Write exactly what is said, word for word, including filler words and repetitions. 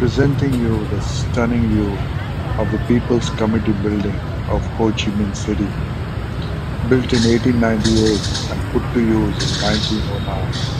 presenting you the stunning view of the People's Committee building of Ho Chi Minh City, built in eighteen ninety-eight and put to use in nineteen oh nine.